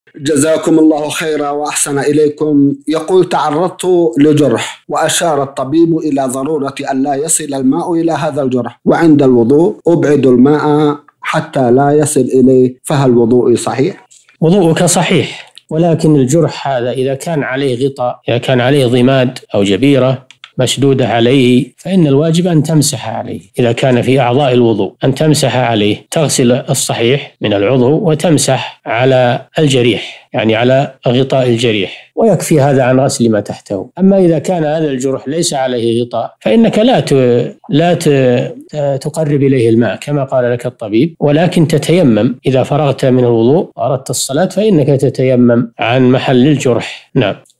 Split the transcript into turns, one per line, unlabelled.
جزاكم الله خيرا وأحسن إليكم. يقول: تعرضت لجرح وأشار الطبيب إلى ضرورة أن لا يصل الماء إلى هذا الجرح، وعند الوضوء أبعد الماء حتى لا يصل إليه، فهل وضوئي صحيح؟
وضوءك صحيح، ولكن الجرح هذا إذا كان عليه غطاء، إذا كان عليه ضماد أو جبيرة مشدودة عليه، فإن الواجب أن تمسح عليه. إذا كان في أعضاء الوضوء أن تمسح عليه، تغسل الصحيح من العضو وتمسح على الجريح، يعني على غطاء الجريح، ويكفي هذا عن غسل ما تحته. أما إذا كان هذا الجرح ليس عليه غطاء فإنك لا تقرب إليه الماء كما قال لك الطبيب، ولكن تتيمم إذا فرغت من الوضوء وأردت الصلاة، فإنك تتيمم عن محل الجرح. نعم.